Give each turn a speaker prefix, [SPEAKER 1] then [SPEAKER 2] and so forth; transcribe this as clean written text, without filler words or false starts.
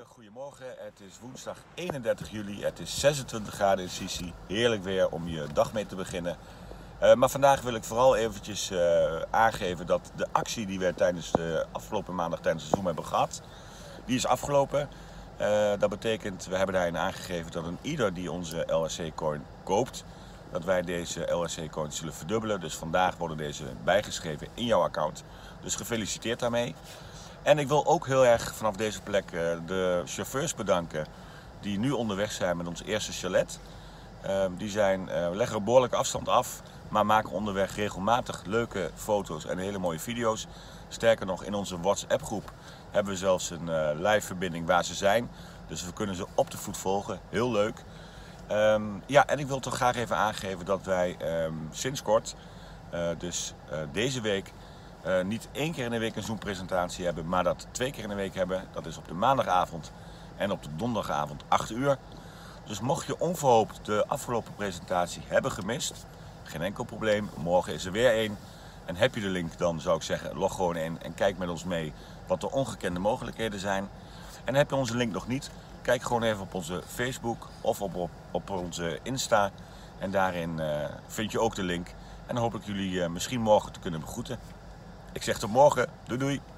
[SPEAKER 1] Goedemorgen, het is woensdag 31 juli, het is 26 graden in Sisi. Heerlijk weer om je dag mee te beginnen. Maar vandaag wil ik vooral eventjes aangeven dat de actie die we tijdens de afgelopen maandag tijdens de Zoom hebben gehad, die is afgelopen. Dat betekent, we hebben daarin aangegeven dat een ieder die onze LRC-coin koopt, dat wij deze LRC-coin zullen verdubbelen. Dus vandaag worden deze bijgeschreven in jouw account. Dus gefeliciteerd daarmee. En ik wil ook heel erg vanaf deze plek de chauffeurs bedanken die nu onderweg zijn met ons eerste chalet. Die leggen een behoorlijke afstand af, maar maken onderweg regelmatig leuke foto's en hele mooie video's. Sterker nog, in onze WhatsApp groep hebben we zelfs een live verbinding waar ze zijn. Dus we kunnen ze op de voet volgen. Heel leuk. Ja, en ik wil toch graag even aangeven dat wij sinds kort, deze week, niet 1 keer in de week een Zoom-presentatie hebben, maar dat 2 keer in de week hebben. Dat is op de maandagavond en op de donderdagavond 8 uur. Dus mocht je onverhoopt de afgelopen presentatie hebben gemist, geen enkel probleem. Morgen is er weer één. En heb je de link, dan zou ik zeggen, log gewoon in en kijk met ons mee wat de ongekende mogelijkheden zijn. En heb je onze link nog niet, kijk gewoon even op onze Facebook of op onze Insta. En daarin vind je ook de link. En dan hoop ik jullie misschien morgen te kunnen begroeten. Ik zeg tot morgen. Doei doei.